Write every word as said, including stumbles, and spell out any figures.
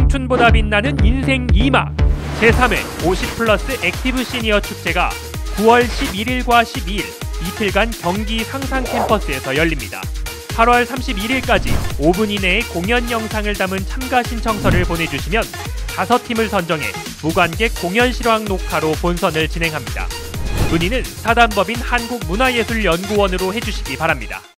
청춘보다 빛나는 인생 이 막 제삼 회 오십 플러스 액티브 시니어 축제가 구월 십일일과 십이일 이틀간 경기 상상 캠퍼스에서 열립니다. 팔월 삼십일일까지 오 분 이내에 공연 영상을 담은 참가 신청서를 보내주시면 다섯 팀을 선정해 무관객 공연 실황 녹화로 본선을 진행합니다. 문의는 사단법인 한국문화예술연구원으로 해주시기 바랍니다.